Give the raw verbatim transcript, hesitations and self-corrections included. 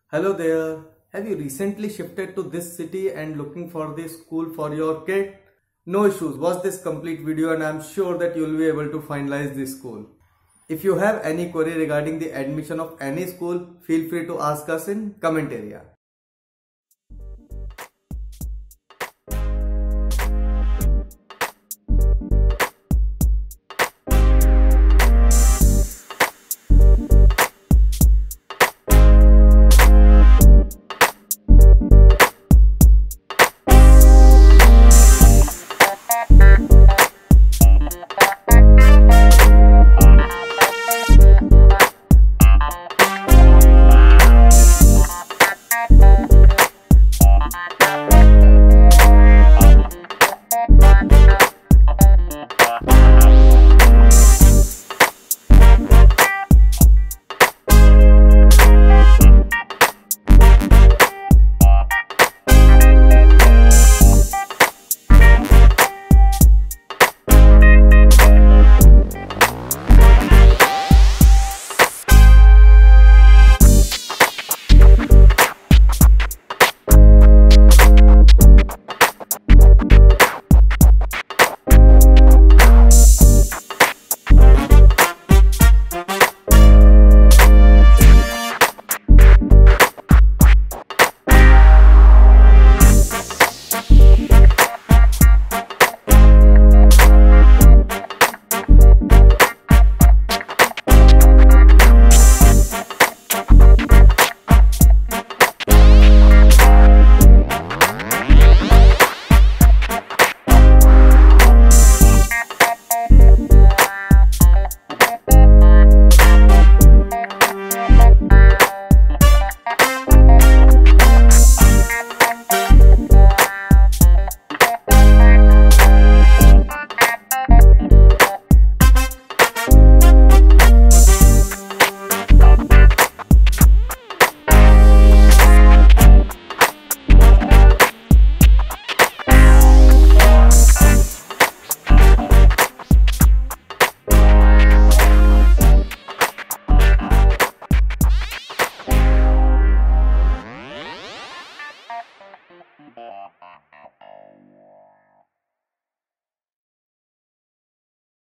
Hello there. Have you recently shifted to this city and looking for the school for your kid? No issues. Watch this complete video and I'm sure that you will be able to finalize the school. If you have any query regarding the admission of any school, feel free to ask us in comment area.